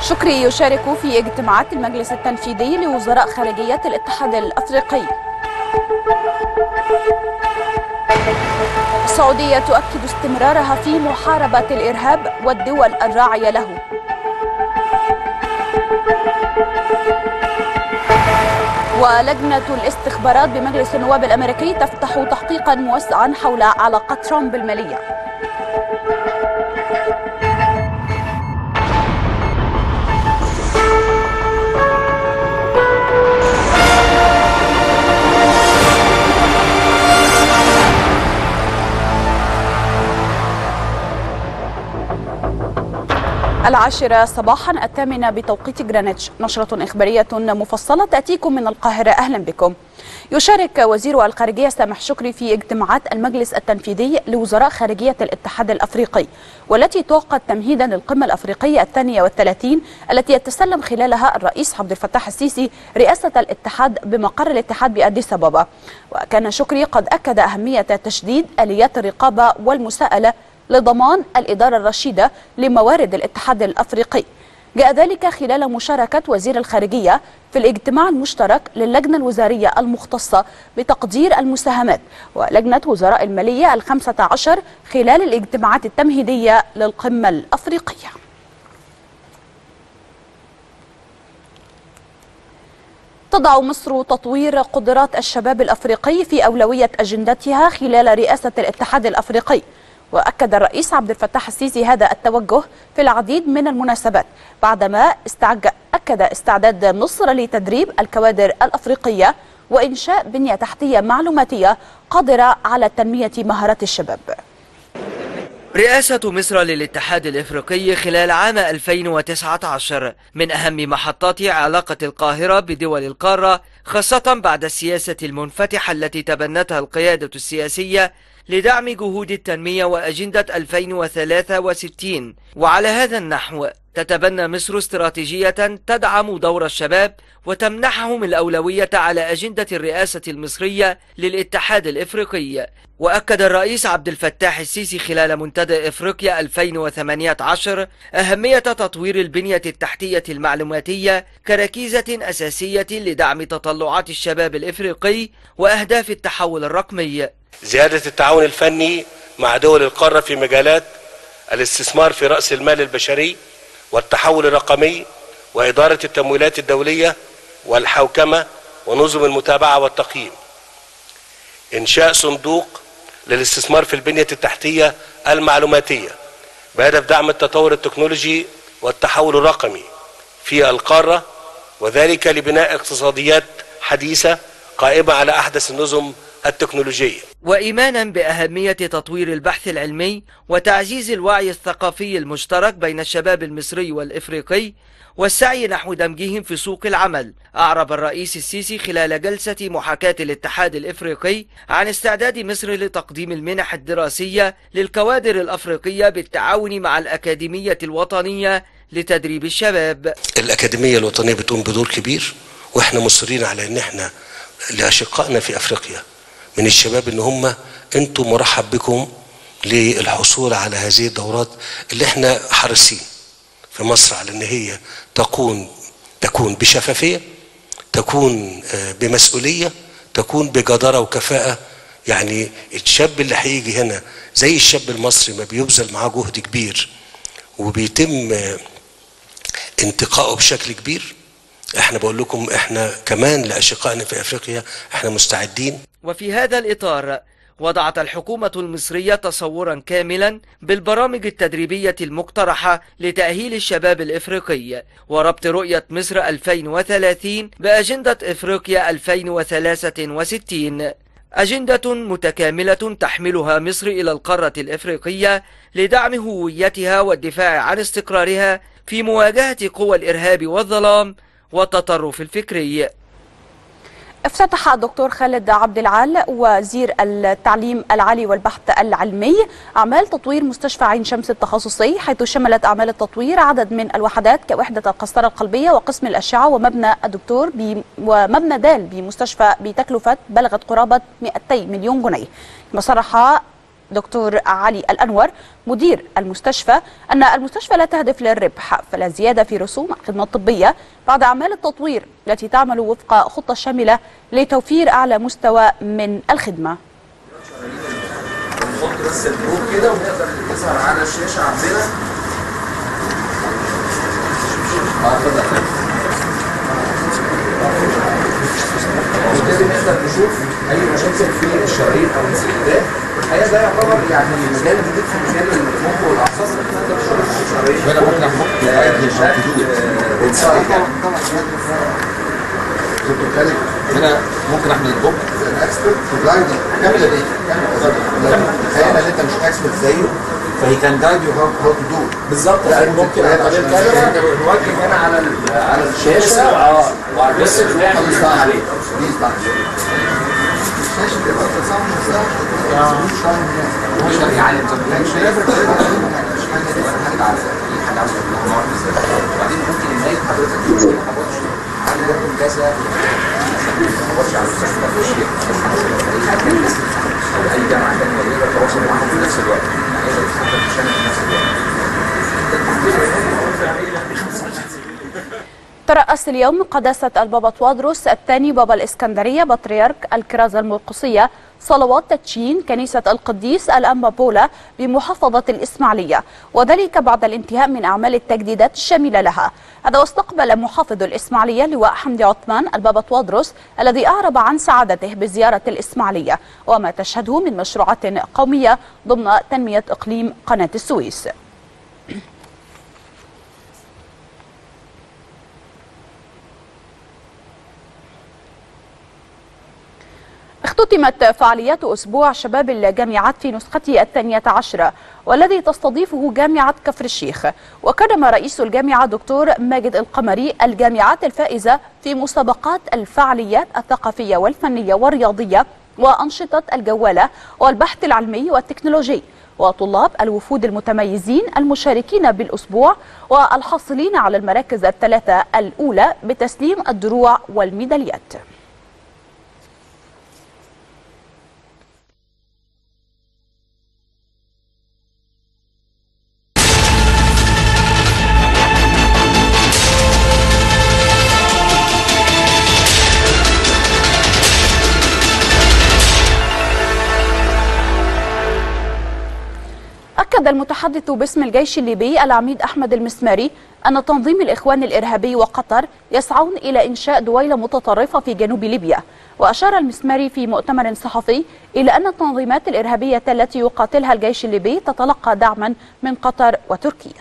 شكري يشارك في اجتماعات المجلس التنفيذي لوزراء خارجية الاتحاد الأفريقي. السعودية تؤكد استمرارها في محاربة الإرهاب والدول الراعية له. ولجنة الاستخبارات بمجلس النواب الأمريكي تفتح تحقيقا موسعا حول علاقات ترامب المالية. العاشرة صباحا، 8 بتوقيت جرينتش. نشرة إخبارية مفصلة تأتيكم من القاهرة. أهلا بكم. يشارك وزير الخارجية سامح شكري في اجتماعات المجلس التنفيذي لوزراء خارجية الاتحاد الأفريقي، والتي تعقد تمهيدا للقمة الأفريقية 32 التي يتسلم خلالها الرئيس عبد الفتاح السيسي رئاسة الاتحاد بمقر الاتحاد بأديس أبابا. وكان شكري قد أكد أهمية تشديد آليات الرقابة والمساءلة لضمان الإدارة الرشيدة لموارد الاتحاد الأفريقي. جاء ذلك خلال مشاركة وزير الخارجية في الاجتماع المشترك للجنة الوزارية المختصة بتقدير المساهمات ولجنة وزراء المالية 15 خلال الاجتماعات التمهيدية للقمة الأفريقية. تضع مصر تطوير قدرات الشباب الأفريقي في أولوية أجندتها خلال رئاسة الاتحاد الأفريقي. وأكد الرئيس عبد الفتاح السيسي هذا التوجه في العديد من المناسبات بعدما أكد استعداد مصر لتدريب الكوادر الأفريقية وإنشاء بنية تحتية معلوماتية قادرة على تنمية مهارات الشباب. رئاسة مصر للاتحاد الإفريقي خلال عام 2019 من أهم محطات علاقة القاهرة بدول القارة، خاصة بعد السياسة المنفتحة التي تبنتها القيادة السياسية لدعم جهود التنمية وأجندة 2063. وعلى هذا النحو تتبنى مصر استراتيجية تدعم دور الشباب وتمنحهم الأولوية على أجندة الرئاسة المصرية للاتحاد الإفريقي. وأكد الرئيس عبد الفتاح السيسي خلال منتدى إفريقيا 2018 أهمية تطوير البنية التحتية المعلوماتية كركيزة أساسية لدعم تطلعات الشباب الإفريقي وأهداف التحول الرقمي. زيادة التعاون الفني مع دول القارة في مجالات الاستثمار في رأس المال البشري والتحول الرقمي وإدارة التمويلات الدولية والحوكمة ونظم المتابعة والتقييم. إنشاء صندوق للاستثمار في البنية التحتية المعلوماتية بهدف دعم التطور التكنولوجي والتحول الرقمي في القارة، وذلك لبناء اقتصاديات حديثة قائمة على أحدث النظم التكنولوجية. وإيمانا بأهمية تطوير البحث العلمي وتعزيز الوعي الثقافي المشترك بين الشباب المصري والإفريقي والسعي نحو دمجهم في سوق العمل، أعرب الرئيس السيسي خلال جلسة محاكاة الاتحاد الإفريقي عن استعداد مصر لتقديم المنح الدراسية للكوادر الأفريقية بالتعاون مع الأكاديمية الوطنية لتدريب الشباب. الأكاديمية الوطنية بتقوم بدور كبير، وإحنا مصرين على إن إحنا لأشقائنا في أفريقيا من الشباب إن هم أنتم مرحب بكم للحصول على هذه الدورات اللي إحنا حريصين في مصر على إن هي تكون بشفافية، تكون بمسؤولية، تكون بجدارة وكفاءة. يعني الشاب اللي هيجي هنا زي الشاب المصري ما بيبذل معاه جهد كبير وبيتم انتقائه بشكل كبير، احنا بقول لكم احنا كمان لأشقائنا في أفريقيا احنا مستعدين. وفي هذا الإطار وضعت الحكومة المصرية تصورا كاملا بالبرامج التدريبية المقترحة لتأهيل الشباب الإفريقي وربط رؤية مصر 2030 بأجندة إفريقيا 2063، أجندة متكاملة تحملها مصر إلى القارة الإفريقية لدعم هويتها والدفاع عن استقرارها في مواجهة قوى الإرهاب والظلام والتطرف الفكري. افتتح الدكتور خالد عبد العال وزير التعليم العالي والبحث العلمي أعمال تطوير مستشفى عين شمس التخصصي، حيث شملت أعمال التطوير عدد من الوحدات كوحدة القسطرة القلبية وقسم الأشعة ومبنى الدكتور ومبنى دال بمستشفى بتكلفة بلغت قرابة 200 مليون جنيه. كما صرح دكتور علي الأنور مدير المستشفى أن المستشفى لا تهدف للربح، فلا زيادة في رسوم الخدمة الطبية بعد أعمال التطوير التي تعمل وفق خطة شاملة لتوفير أعلى مستوى من الخدمة. نحط بس البروب كده ونقدر تظهر على الشاشة عندنا. وبالتالي نقدر نشوف اي مشاكل في الشرايين او الانسداد. الحقيقه ده يعتبر يعني مجال جديد في مجال المخ والاعصاب اللي نقدر نشوف الشرايين. هنا ممكن احط هنا ممكن احمل البوك الاكسبرت في جايدنج كامله دي تخيل ان انت مش اكسبرت زيه فهي كان جايد يو هاو تو دو بالظبط. ممكن عن طريق الكاميرا نوجه هنا على الشاشه وبس نعمل عليه الشاشه تبقى تصمم مش يعني انت مش لازم مش حاجه دي حاجه على حاجه على وبعدين ممكن نلاقي حضرتك على كذا ما على المستشفى في الشيء او اي جامعه ثانيه يقدر يتواصل معاهم في نفس الوقت يعني يقدر يتحكم في الشنطه في نفس الوقت. ترأس اليوم قداسة البابا توادروس الثاني بابا الإسكندرية بطريرك الكرازة المرقسية صلوات تدشين كنيسة القديس الأنبا بولا بمحافظة الإسماعيلية، وذلك بعد الانتهاء من أعمال التجديدات الشاملة لها. هذا واستقبل محافظ الإسماعيلية لواء حمدي عثمان البابا توادروس الذي أعرب عن سعادته بزيارة الإسماعيلية وما تشهده من مشروعات قومية ضمن تنمية إقليم قناة السويس. اختتمت فعاليات أسبوع شباب الجامعات في نسخته 12 والذي تستضيفه جامعة كفر الشيخ، وكرم رئيس الجامعة دكتور ماجد القمري الجامعات الفائزة في مسابقات الفعاليات الثقافية والفنية والرياضية وأنشطة الجوالة والبحث العلمي والتكنولوجي، وطلاب الوفود المتميزين المشاركين بالأسبوع والحاصلين على المراكز الثلاثة الأولى بتسليم الدروع والميداليات. أكد المتحدث باسم الجيش الليبي العميد أحمد المسماري أن تنظيم الإخوان الإرهابي وقطر يسعون إلى إنشاء دويلة متطرفة في جنوب ليبيا. وأشار المسماري في مؤتمر صحفي إلى أن التنظيمات الإرهابية التي يقاتلها الجيش الليبي تتلقى دعما من قطر وتركيا.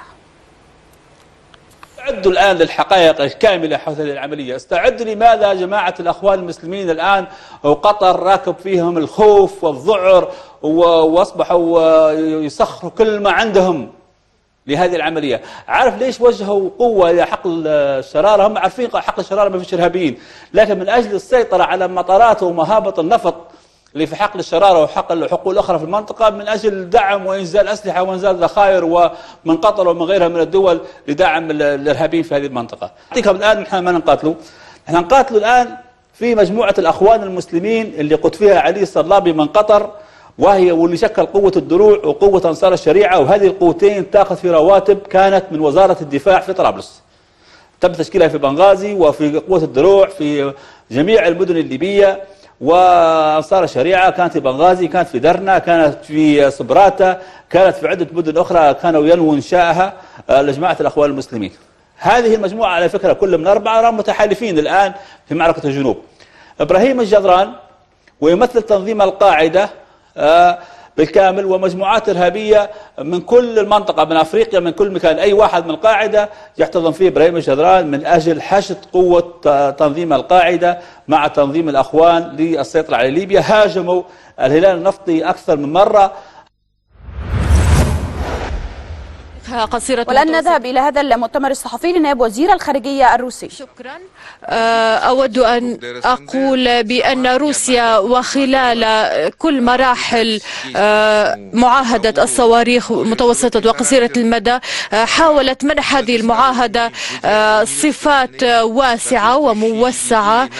استعدوا الآن للحقائق الكاملة حول هذه العملية. استعدوا لماذا جماعة الأخوان المسلمين الآن وقطر راكب فيهم الخوف والذعر وأصبحوا يسخروا كل ما عندهم لهذه العملية. عارف ليش وجهوا قوة إلى حقل الشرارة؟ هم عارفين حقل الشرارة ما فيش إرهابيين، لكن من أجل السيطرة على مطارات ومهابط النفط اللي في حقل الشرارة وحقل الحقول الأخرى في المنطقة من أجل دعم وإنزال أسلحة وإنزال ذخائر ومن قطر ومن غيرها من الدول لدعم الإرهابيين في هذه المنطقة. أعطيكم الآن نحن ما نقاتلوا، نحن نقاتلوا الآن في مجموعة الأخوان المسلمين اللي قد فيها علي الصلابي من قطر، وهي واللي شكل قوة الدروع وقوة أنصار الشريعة، وهذه القوتين تأخذ في رواتب كانت من وزارة الدفاع في طرابلس. تم تشكيلها في بنغازي وفي قوة الدروع في جميع المدن الليبية، وأنصار الشريعة كانت في بنغازي، كانت في درنا، كانت في صبراتا، كانت في عدة مدن أخرى كانوا ينووا إنشائها لجماعة الأخوان المسلمين. هذه المجموعة على فكرة كل من 4 متحالفين الآن في معركة الجنوب. إبراهيم الجدران ويمثل تنظيم القاعدة بالكامل ومجموعات إرهابية من كل المنطقة، من أفريقيا، من كل مكان. أي واحد من القاعدة يحتضن فيه إبراهيم الجدران من أجل حشد قوة تنظيم القاعدة مع تنظيم الأخوان للسيطرة على ليبيا. هاجموا الهلال النفطي أكثر من مرة. قصيرة والآن نذهب إلى هذا المؤتمر الصحفي لنائب وزير الخارجية الروسي. شكرا. أود أن أقول بأن روسيا وخلال كل مراحل معاهدة الصواريخ متوسطة وقصيرة المدى حاولت منح هذه المعاهدة صفات واسعة وموسعة،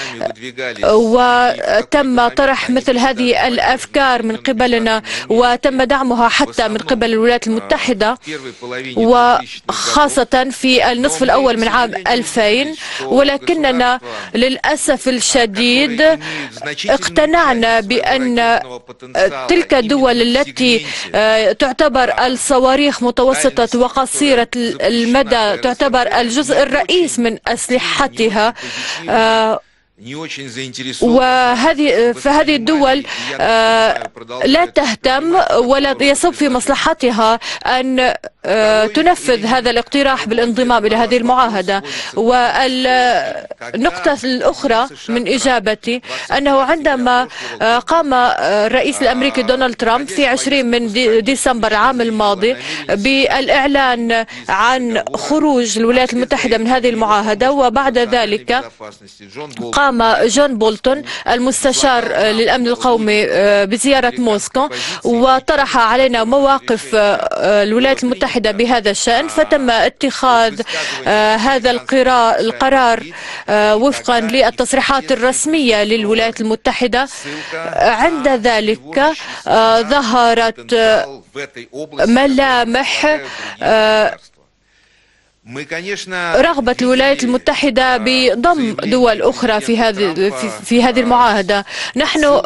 وتم طرح مثل هذه الأفكار من قبلنا وتم دعمها حتى من قبل الولايات المتحدة، وخاصة في النصف الأول من عام 2000. ولكننا للأسف الشديد اقتنعنا بأن تلك الدول التي تعتبر الصواريخ متوسطة وقصيرة المدى تعتبر الجزء الرئيس من أسلحتها، فهذه الدول لا تهتم ولا يصب في مصلحتها أن تنفذ هذا الاقتراح بالانضمام إلى هذه المعاهدة. والنقطة الأخرى من إجابتي أنه عندما قام الرئيس الأمريكي دونالد ترامب في 20 من ديسمبر العام الماضي بالإعلان عن خروج الولايات المتحدة من هذه المعاهدة، وبعد ذلك قام جون بولتون المستشار للأمن القومي بزيارة موسكو وطرح علينا مواقف الولايات المتحدة بهذا الشأن، فتم اتخاذ هذا القرار وفقا للتصريحات الرسمية للولايات المتحدة. عند ذلك ظهرت ملامح رغبة الولايات المتحدة بضم دول أخرى في هذه المعاهدة. نحن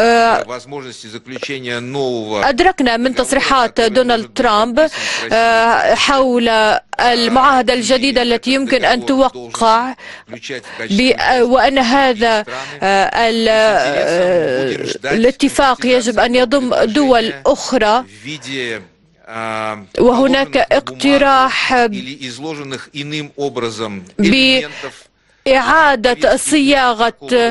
أدركنا من تصريحات دونالد ترامب حول المعاهدة الجديدة التي يمكن أن توقع وأن هذا الاتفاق يجب أن يضم دول أخرى، وهناك اقتراح بإعادة صياغة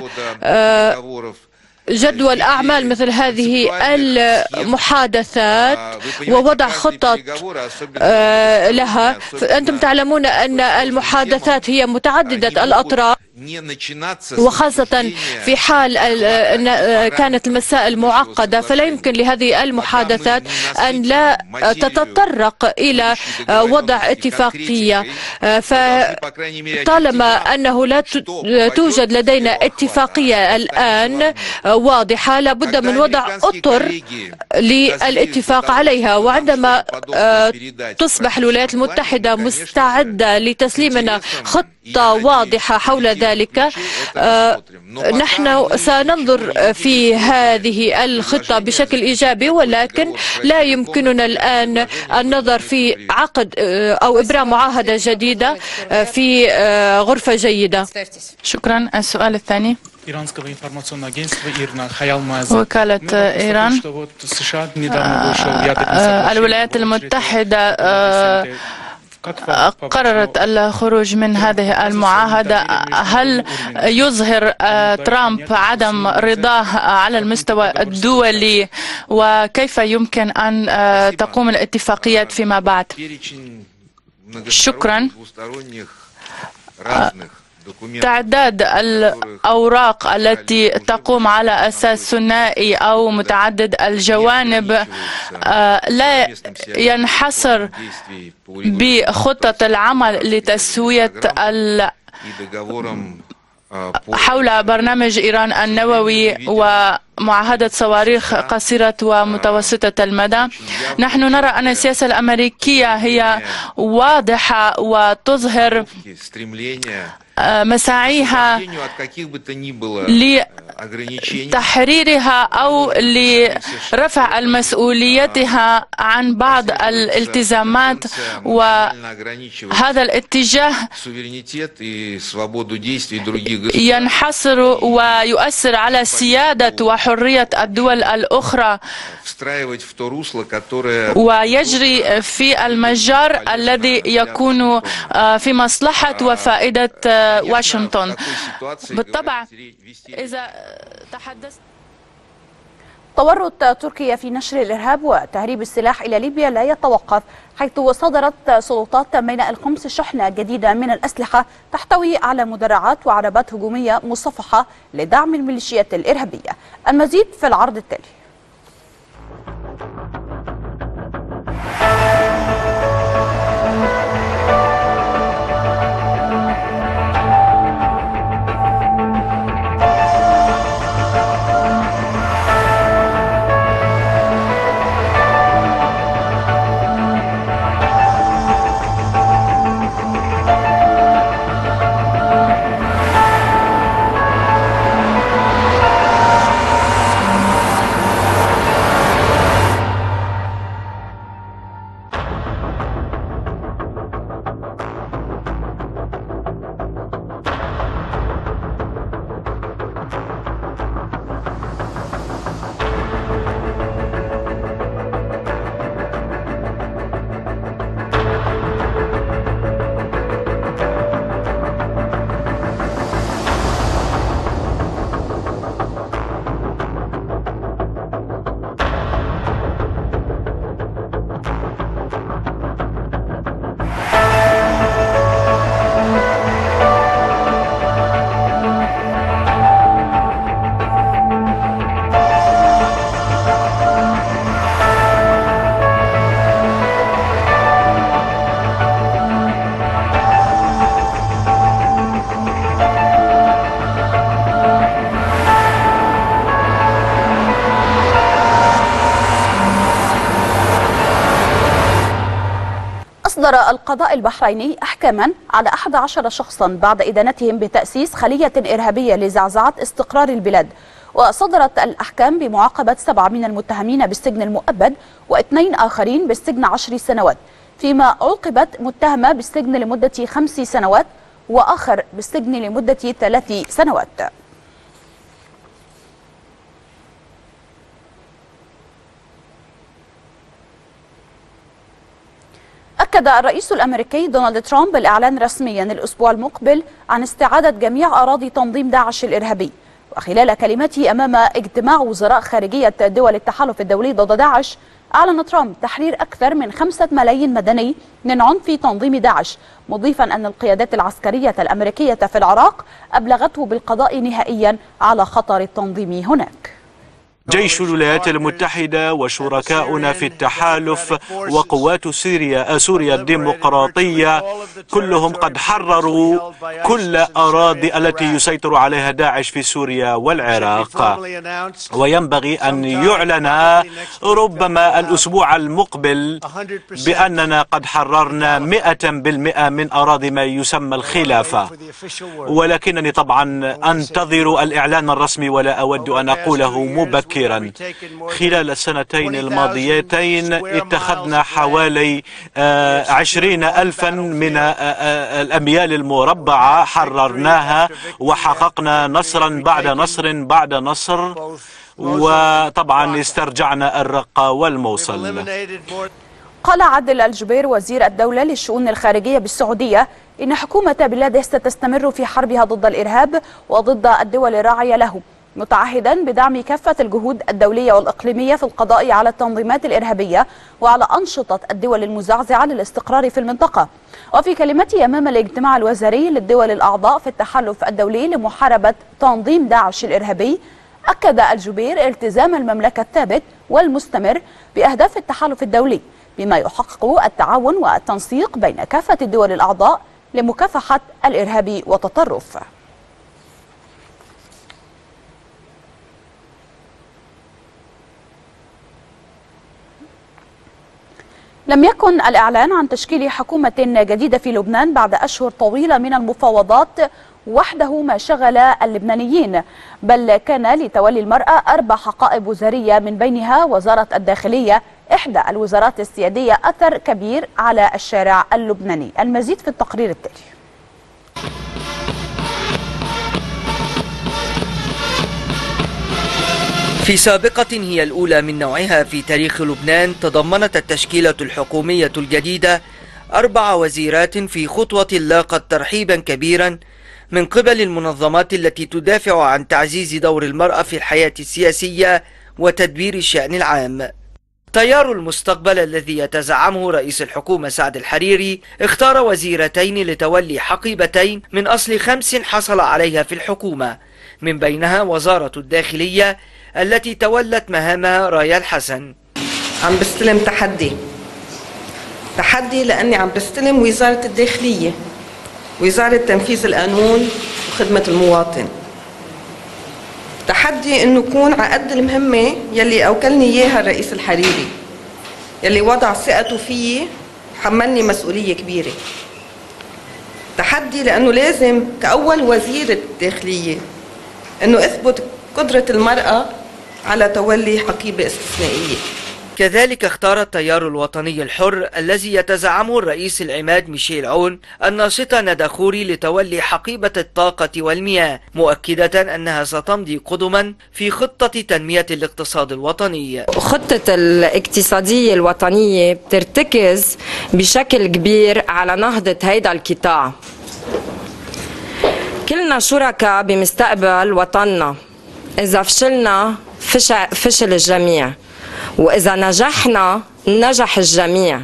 جدول أعمال مثل هذه المحادثات ووضع خطط لها. أنتم تعلمون أن المحادثات هي متعددة الأطراف، وخاصة في حال كانت المسائل معقدة فلا يمكن لهذه المحادثات أن لا تتطرق إلى وضع اتفاقية. فطالما أنه لا توجد لدينا اتفاقية الآن واضحة لابد من وضع أطر للاتفاق عليها، وعندما تصبح الولايات المتحدة مستعدة لتسليمنا خطة واضحة حول ذلك نحن سننظر في هذه الخطة بشكل إيجابي، ولكن لا يمكننا الآن النظر في عقد أو إبرام معاهدة جديدة في غرفة جيدة. شكرا. السؤال الثاني، وكالة إيران. الولايات المتحدة قررت الخروج من هذه المعاهدة. هل يظهر ترامب عدم رضاه على المستوى الدولي، وكيف يمكن أن تقوم الاتفاقيات فيما بعد؟ شكرا. تعداد الأوراق التي تقوم على أساس ثنائي أو متعدد الجوانب لا ينحصر بخطة العمل لتسوية حول برنامج إيران النووي ومعاهدة صواريخ قصيرة ومتوسطة المدى. نحن نرى أن السياسة الأمريكية هي واضحة وتظهر مساعيها لتحريرها أو لرفع مسؤوليتها عن بعض الالتزامات، وهذا الاتجاه ينحصر ويؤثر على سيادة وحرية الدول الأخرى ويجري في المجال الذي يكون في مصلحة وفائدة واشنطن. بالطبع إذا تحدثت تورط تركيا في نشر الإرهاب وتهريب السلاح إلى ليبيا لا يتوقف، حيث صدرت سلطات ميناء القمص شحنة جديدة من الأسلحة تحتوي على مدرعات وعربات هجومية مصفحة لدعم الميليشيات الإرهابية. المزيد في العرض التالي. أصدر القضاء البحريني أحكاما على 11 شخصا بعد إدانتهم بتأسيس خلية إرهابية لزعزعة استقرار البلاد، وصدرت الأحكام بمعاقبة 7 من المتهمين بالسجن المؤبد و2 آخرين بالسجن 10 سنوات، فيما عوقبت متهمة بالسجن لمدة 5 سنوات وآخر بالسجن لمدة 3 سنوات. أكد الرئيس الأمريكي دونالد ترامب الإعلان رسميا الأسبوع المقبل عن استعادة جميع أراضي تنظيم داعش الإرهابي. وخلال كلمته أمام اجتماع وزراء خارجية دول التحالف الدولي ضد داعش، أعلن ترامب تحرير أكثر من 5 ملايين مدني من عنف تنظيم داعش، مضيفا أن القيادات العسكرية الأمريكية في العراق أبلغته بالقضاء نهائيا على خطر التنظيم هناك. جيش الولايات المتحدة وشركاؤنا في التحالف وقوات سوريا الديمقراطية كلهم قد حرروا كل أراضي التي يسيطر عليها داعش في سوريا والعراق، وينبغي أن يعلن ربما الأسبوع المقبل بأننا قد حررنا 100% من أراضي ما يسمى الخلافة، ولكنني طبعا أنتظر الإعلان الرسمي ولا أود أن أقوله مبكرا. خلال السنتين الماضيتين اتخذنا حوالي 20,000 من الأميال المربعة، حررناها وحققنا نصرا بعد نصر بعد نصر، وطبعا استرجعنا الرقة والموصل. قال عادل الجبير وزير الدولة للشؤون الخارجية بالسعودية إن حكومة بلاده ستستمر في حربها ضد الإرهاب وضد الدول الراعية له، متعهدا بدعم كافة الجهود الدولية والإقليمية في القضاء على التنظيمات الإرهابية وعلى أنشطة الدول المزعزعة للاستقرار في المنطقة. وفي كلمته أمام الاجتماع الوزاري للدول الأعضاء في التحالف الدولي لمحاربة تنظيم داعش الإرهابي، أكد الجبير التزام المملكة الثابت والمستمر بأهداف التحالف الدولي، بما يحقق التعاون والتنسيق بين كافة الدول الأعضاء لمكافحة الإرهاب والتطرف. لم يكن الإعلان عن تشكيل حكومة جديدة في لبنان بعد أشهر طويلة من المفاوضات وحده ما شغل اللبنانيين، بل كان لتولي المرأة 4 حقائب وزارية من بينها وزارة الداخلية، إحدى الوزارات السيادية، أثر كبير على الشارع اللبناني. المزيد في التقرير التالي. في سابقة هي الأولى من نوعها في تاريخ لبنان، تضمنت التشكيلة الحكومية الجديدة 4 وزيرات في خطوة لاقت ترحيبا كبيرا من قبل المنظمات التي تدافع عن تعزيز دور المرأة في الحياة السياسية وتدبير الشأن العام. تيار المستقبل الذي يتزعمه رئيس الحكومة سعد الحريري اختار وزيرتين لتولي حقيبتين من أصل 5 حصل عليها في الحكومة، من بينها وزارة الداخلية التي تولت مهامها رايا الحسن. عم بستلم تحدي لأني عم بستلم وزارة الداخلية، وزارة تنفيذ القانون وخدمة المواطن. تحدي انه اكون على قد المهمه يلي اوكلني اياها الرئيس الحريري، يلي وضع ثقته فيي حملني مسؤوليه كبيره. تحدي لانه لازم كاول وزيره داخليه انه اثبت قدره المراه على تولي حقيبه استثنائيه. كذلك اختار التيار الوطني الحر الذي يتزعمه الرئيس العماد ميشيل عون الناشطة ندى خوري لتولي حقيبة الطاقة والمياه، مؤكدة أنها ستمضي قدما في خطة تنمية الاقتصاد الوطني. خطة الاقتصادية الوطنية بترتكز بشكل كبير على نهضة هيدا القطاع. كلنا شركاء بمستقبل وطننا، إذا فشلنا فشل الجميع، وإذا نجحنا نجح الجميع.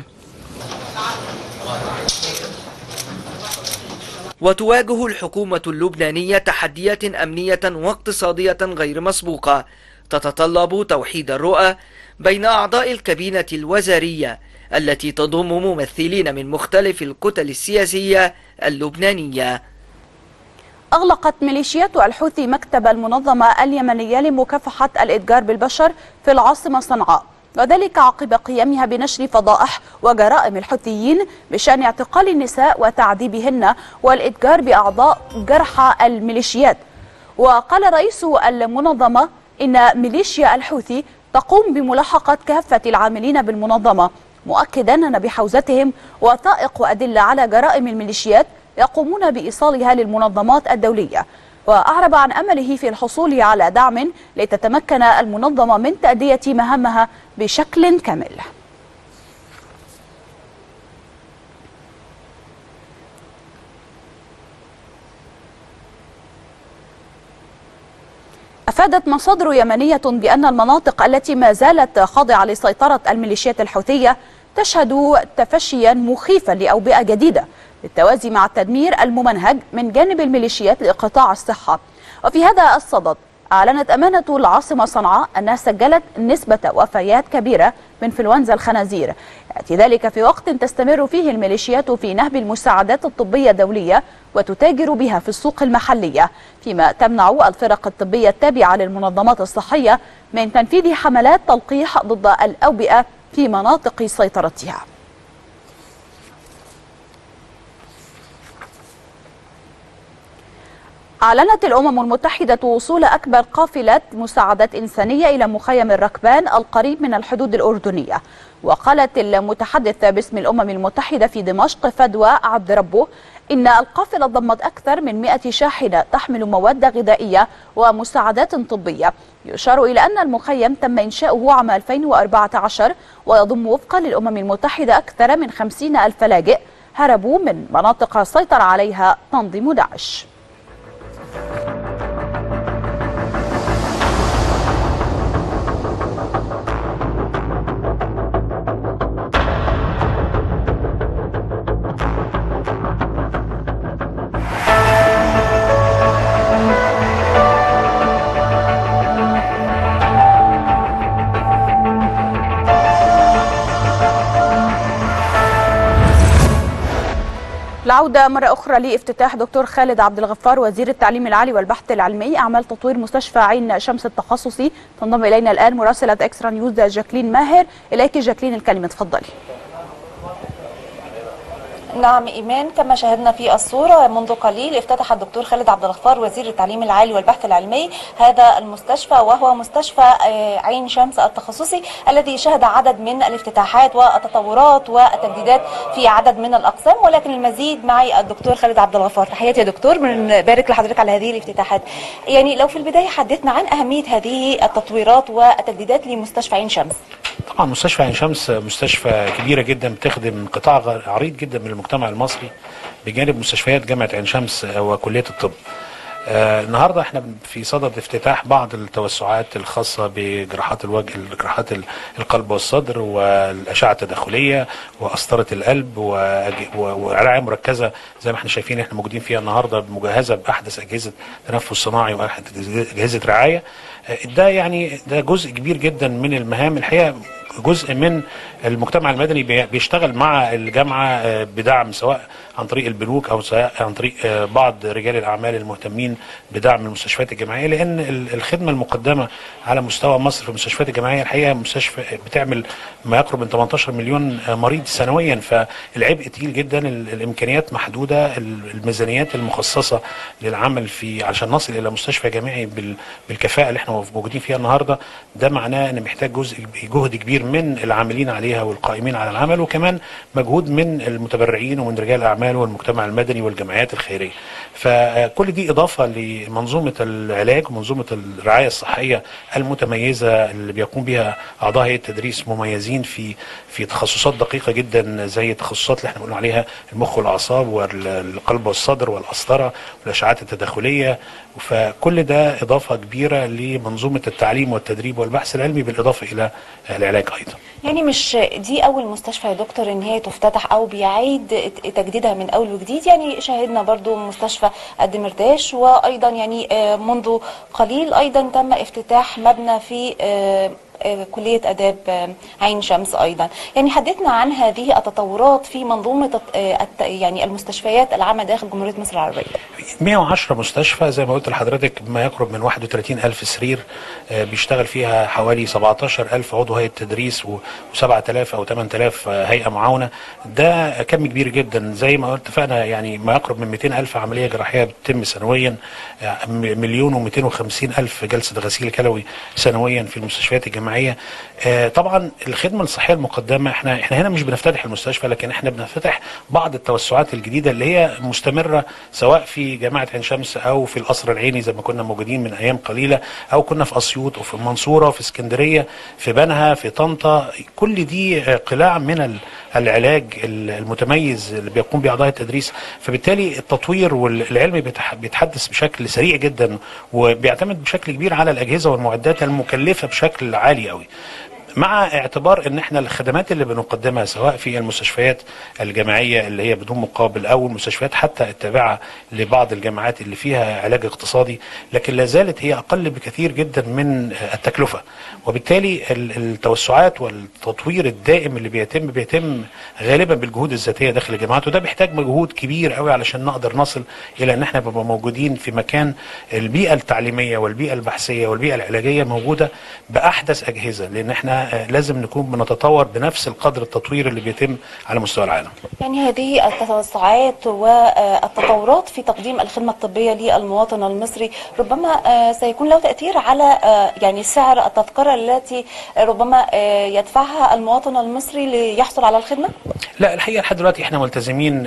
وتواجه الحكومة اللبنانية تحديات أمنية واقتصادية غير مسبوقة تتطلب توحيد الرؤى بين أعضاء الكابينة الوزارية التي تضم ممثلين من مختلف الكتل السياسية اللبنانية. أغلقت ميليشيات الحوثي مكتب المنظمة اليمنية لمكافحة الإتجار بالبشر في العاصمة صنعاء، وذلك عقب قيامها بنشر فضائح وجرائم الحوثيين بشأن اعتقال النساء وتعذيبهن والإتجار بأعضاء جرحى الميليشيات. وقال رئيس المنظمة إن ميليشيا الحوثي تقوم بملاحقة كافة العاملين بالمنظمة، مؤكدا أن بحوزتهم وثائق وأدلة على جرائم الميليشيات يقومون بإيصالها للمنظمات الدولية. وأعرب عن أمله في الحصول على دعم لتتمكن المنظمة من تأدية مهامها بشكل كامل. أفادت مصادر يمنية بأن المناطق التي ما زالت خاضعة لسيطرة الميليشيات الحوثية تشهد تفشيا مخيفا لأوبئة جديدة بالتوازي مع التدمير الممنهج من جانب الميليشيات لقطاع الصحة. وفي هذا الصدد أعلنت أمانة العاصمة صنعاء أنها سجلت نسبة وفيات كبيرة من انفلونزا الخنازير، يأتي ذلك في وقت تستمر فيه الميليشيات في نهب المساعدات الطبية الدولية وتتاجر بها في السوق المحلية، فيما تمنع الفرق الطبية التابعة للمنظمات الصحية من تنفيذ حملات تلقيح ضد الأوبئة في مناطق سيطرتها. أعلنت الأمم المتحدة وصول أكبر قافلة مساعدات إنسانية إلى مخيم الركبان القريب من الحدود الأردنية. وقالت المتحدث باسم الأمم المتحدة في دمشق فدوى عبد ربه إن القافلة ضمت أكثر من 100 شاحنة تحمل مواد غذائية ومساعدات طبية. يشار إلى أن المخيم تم إنشاؤه عام 2014 ويضم وفقا للأمم المتحدة أكثر من 50,000 لاجئ هربوا من مناطق سيطر عليها تنظيم داعش. العودة مرة أخرى لافتتاح دكتور خالد عبد الغفار وزير التعليم العالي والبحث العلمي أعمال تطوير مستشفى عين شمس التخصصي. تنضم إلينا الآن مراسلة إكسترا نيوز جاكلين ماهر. إليك جاكلين الكلمة، تفضلي. نعم إيمان، كما شاهدنا في الصورة منذ قليل افتتح الدكتور خالد عبد الغفار وزير التعليم العالي والبحث العلمي هذا المستشفى، وهو مستشفى عين شمس التخصصي الذي شهد عدد من الافتتاحات والتطورات والتجديدات في عدد من الأقسام. ولكن المزيد معي الدكتور خالد عبد الغفار. تحياتي يا دكتور، بنبارك لحضرتك على هذه الافتتاحات. يعني لو في البداية حدثنا عن أهمية هذه التطويرات والتجديدات لمستشفى عين شمس. طبعا مستشفى عين شمس مستشفى كبيرة جدا بتخدم قطاع عريض جدا من المجتمع المصري بجانب مستشفيات جامعة عين شمس وكلية الطب. النهارده احنا في صدد افتتاح بعض التوسعات الخاصه بجراحات الوجه، جراحات القلب والصدر والاشعه التداخليه وقسطره القلب ورعايه مركزه زي ما احنا شايفين احنا موجودين فيها النهارده، مجهزه باحدث اجهزه تنفس صناعي واحدث اجهزه رعايه. ده جزء كبير جدا من المهام. الحقيقه جزء من المجتمع المدني بيشتغل مع الجامعه بدعم، سواء عن طريق البنوك او سواء عن طريق بعض رجال الاعمال المهتمين بدعم المستشفيات الجامعيه، لان الخدمه المقدمه على مستوى مصر في المستشفيات الجامعيه الحقيقه مستشفى بتعمل ما يقرب من 18 مليون مريض سنويا، فالعبء تقيل جدا، الامكانيات محدوده، الميزانيات المخصصه للعمل عشان نصل الى مستشفى جامعي بالكفاءه اللي احنا موجودين فيها النهارده. ده معناه ان محتاج جهد كبير من العاملين عليها والقائمين على العمل، وكمان مجهود من المتبرعين ومن رجال الاعمال والمجتمع المدني والجمعيات الخيريه. فكل دي اضافه لمنظومه العلاج ومنظومه الرعايه الصحيه المتميزه اللي بيقوم بها اعضاء هيئه التدريس مميزين في تخصصات دقيقه جدا، زي التخصصات اللي احنا قلنا عليها المخ والاعصاب والقلب والصدر والقسطره والاشعاعات التداخليه. فكل ده اضافه كبيره لمنظومه التعليم والتدريب والبحث العلمي، بالاضافه الى العلاج ايضا. يعني مش دي اول مستشفى يا دكتور ان هي تفتتح او بيعيد تجديدها من اول وجديد، يعني شاهدنا برضو مستشفى الدمرداش، وايضا يعني منذ قليل ايضا تم افتتاح مبنى في كلية آداب عين شمس أيضا. يعني حدثنا عن هذه التطورات في منظومة يعني المستشفيات العامة داخل جمهورية مصر العربية. 110 مستشفى زي ما قلت لحضرتك، ما يقرب من 31,000 سرير، بيشتغل فيها حوالي 17,000 عضو هيئة تدريس و7,000 أو 8,000 هيئة معاونة. ده كم كبير جدا. زي ما اتفقنا يعني ما يقرب من 200,000 عملية جراحية بتتم سنويا، 1,250,000 جلسة غسيل كلوي سنويا في المستشفيات الجامعية. طبعا الخدمه الصحيه المقدمه احنا هنا مش بنفتتح المستشفى، لكن احنا بنفتتح بعض التوسعات الجديده اللي هي مستمره، سواء في جامعه عين شمس او في القصر العيني زي ما كنا موجودين من ايام قليله، او كنا في اسيوط وفي المنصوره وفي اسكندريه في بنها في طنطا. كل دي قلاع من العلاج المتميز اللي بيقوم به اعضاء التدريس. فبالتالي التطوير والعلم بيتحدث بشكل سريع جدا، وبيعتمد بشكل كبير على الاجهزه والمعدات المكلفه بشكل عالي قوي، مع اعتبار ان احنا الخدمات اللي بنقدمها سواء في المستشفيات الجامعيه اللي هي بدون مقابل او المستشفيات حتى التابعه لبعض الجامعات اللي فيها علاج اقتصادي، لكن لا زالت هي اقل بكثير جدا من التكلفه. وبالتالي التوسعات والتطوير الدائم اللي بيتم غالبا بالجهود الذاتيه داخل الجامعات، وده بيحتاج مجهود كبير قوي علشان نقدر نصل الى ان احنا نبقى موجودين في مكان البيئه التعليميه والبيئه البحثيه والبيئه العلاجيه موجوده باحدث اجهزه، لان احنا لازم نكون بنتطور بنفس القدر التطوير اللي بيتم على مستوى العالم. يعني هذه التوسعات والتطورات في تقديم الخدمة الطبية للمواطن المصري ربما سيكون له تأثير على يعني سعر التذكرة التي ربما يدفعها المواطن المصري ليحصل على الخدمة؟ لا، الحقيقة لحد دلوقتي احنا ملتزمين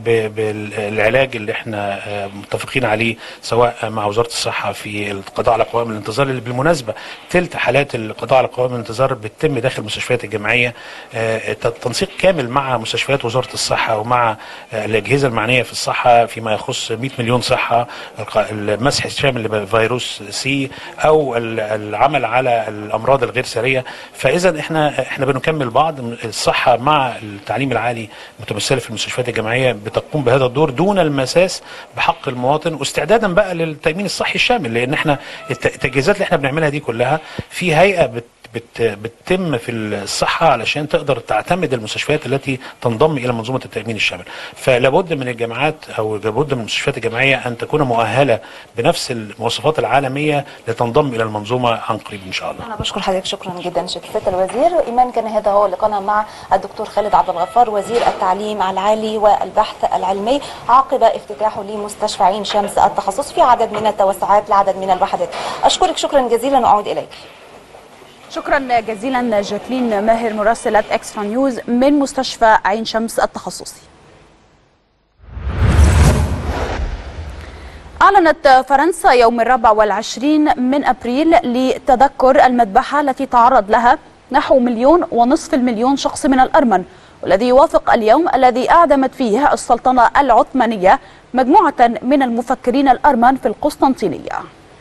بالعلاج اللي احنا متفقين عليه سواء مع وزارة الصحة في القضاء على قوائم الانتظار، اللي بالمناسبة ثلث حالات القضاء على قوائم الانتظار بتتم داخل المستشفيات الجامعيه. تنسيق كامل مع مستشفيات وزاره الصحه ومع الاجهزه المعنيه في الصحه فيما يخص 100 مليون صحه، المسح الشامل لفيروس سي او العمل على الامراض الغير ساريه. فاذا احنا بنكمل بعض. الصحه مع التعليم العالي متمثله في المستشفيات الجامعيه بتقوم بهذا الدور دون المساس بحق المواطن، واستعدادا بقى للتامين الصحي الشامل، لان احنا التجهيزات اللي احنا بنعملها دي كلها في هيئه بتتم في الصحة علشان تقدر تعتمد المستشفيات التي تنضم إلى منظومة التأمين الشامل. فلابد من الجامعات أو لابد من المستشفيات الجامعية أن تكون مؤهلة بنفس المواصفات العالمية لتنضم إلى المنظومة عن قريب إن شاء الله. أنا بشكر حضرتك شكرا جدا سيادة الوزير. إيمان، كان هذا هو لقاءنا مع الدكتور خالد عبد الغفار وزير التعليم العالي والبحث العلمي عقب افتتاحه لمستشفى عين شمس التخصص في عدد من التوسعات لعدد من الوحدات. أشكرك شكرا جزيلا وأعود إليك. شكرا جزيلا جاكلين ماهر مراسلة اكسترا نيوز من مستشفى عين شمس التخصصي. أعلنت فرنسا يوم 24 من أبريل لتذكر المذبحة التي تعرض لها نحو 1.5 مليون شخص من الأرمن، والذي يوافق اليوم الذي أعدمت فيه السلطنة العثمانية مجموعة من المفكرين الأرمن في القسطنطينية.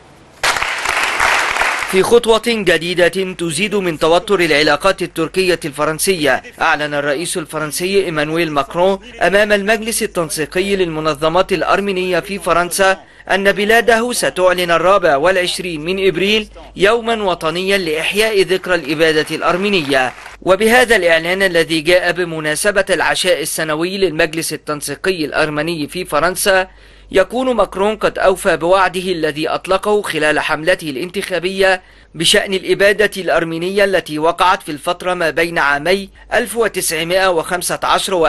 في خطوة جديدة تزيد من توتر العلاقات التركية الفرنسية، أعلن الرئيس الفرنسي إيمانويل ماكرون أمام المجلس التنسيقي للمنظمات الأرمينية في فرنسا أن بلاده ستعلن 24 من إبريل يوما وطنيا لإحياء ذكرى الإبادة الأرمينية. وبهذا الإعلان الذي جاء بمناسبة العشاء السنوي للمجلس التنسيقي الأرمني في فرنسا، يكون ماكرون قد أوفى بوعده الذي أطلقه خلال حملته الانتخابية بشأن الإبادة الأرمينية التي وقعت في الفترة ما بين عامي 1915 و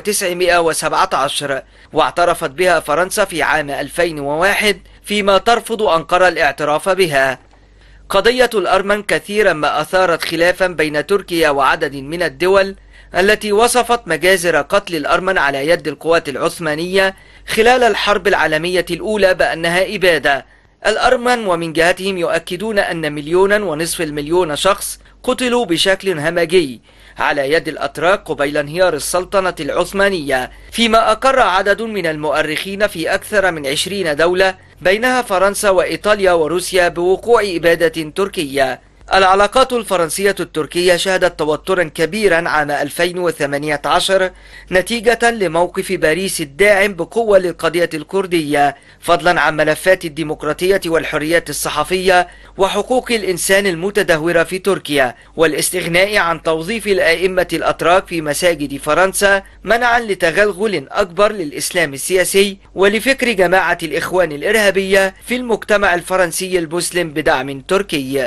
1917 واعترفت بها فرنسا في عام 2001 فيما ترفض أنقرة الاعتراف بها. قضية الأرمن كثيرا ما أثارت خلافا بين تركيا وعدد من الدول التي وصفت مجازر قتل الأرمن على يد القوات العثمانية خلال الحرب العالمية الأولى بأنها إبادة. الأرمن ومن جهتهم يؤكدون أن 1.5 مليون شخص قتلوا بشكل همجي على يد الأتراك قبيل انهيار السلطنة العثمانية، فيما أقر عدد من المؤرخين في أكثر من 20 دولة بينها فرنسا وإيطاليا وروسيا بوقوع إبادة تركية. العلاقات الفرنسية التركية شهدت توترا كبيرا عام 2018 نتيجة لموقف باريس الداعم بقوة للقضية الكردية، فضلا عن ملفات الديمقراطية والحريات الصحفية وحقوق الإنسان المتدهورة في تركيا، والاستغناء عن توظيف الأئمة الأتراك في مساجد فرنسا منعا لتغلغل أكبر للإسلام السياسي ولفكر جماعة الإخوان الإرهابية في المجتمع الفرنسي المسلم بدعم تركي.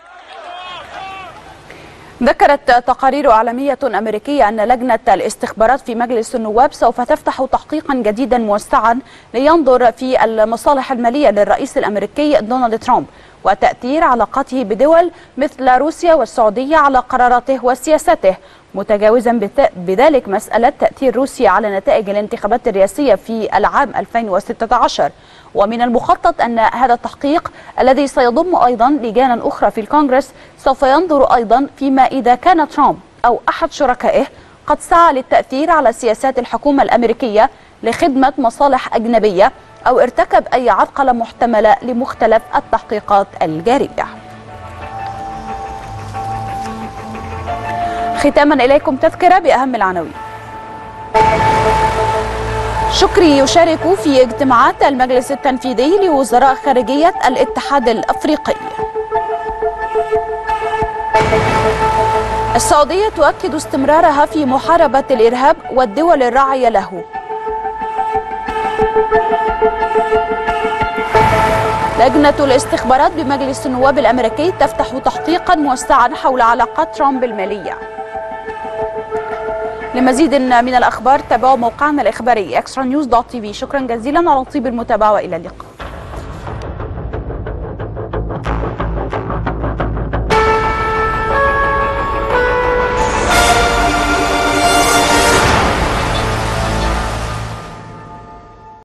ذكرت تقارير إعلامية أمريكية أن لجنة الاستخبارات في مجلس النواب سوف تفتح تحقيقا جديدا موسعا لينظر في المصالح المالية للرئيس الأمريكي دونالد ترامب وتأثير علاقاته بدول مثل روسيا والسعودية على قراراته وسياساته، متجاوزا بذلك مسألة تأثير روسيا على نتائج الانتخابات الرئاسية في العام 2016. ومن المخطط أن هذا التحقيق الذي سيضم أيضا لجانا أخرى في الكونغرس سوف ينظر أيضا فيما إذا كان ترامب أو أحد شركائه قد سعى للتأثير على سياسات الحكومة الأمريكية لخدمة مصالح أجنبية أو ارتكب أي عرقلة محتملة لمختلف التحقيقات الجارية. ختاما إليكم تذكرة بأهم العناوين. شكري يشارك في اجتماعات المجلس التنفيذي لوزراء خارجية الاتحاد الأفريقي. السعودية تؤكد استمرارها في محاربة الإرهاب والدول الراعية له. لجنة الاستخبارات بمجلس النواب الأمريكي تفتح تحقيقا موسعا حول علاقات ترامب المالية. لمزيد من الأخبار تابعوا موقعنا الإخباري extranews.tv. شكرا جزيلا على طيب المتابعة وإلى اللقاء.